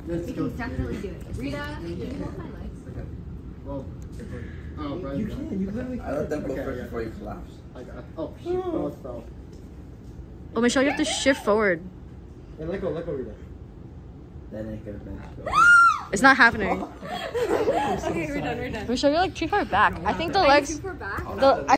We can definitely do it. Rita, can you hold my legs? Okay. Well, oh, right. You can. You literally can. I let them go first before you collapse. Oh, shit. Oh, fell. Oh, Michelle, you have to shift forward. Yeah, let go, Rita. Then it could have been. It's not happening. Okay, we're done. Michelle, you're like too far back. I think the legs. Too far back? The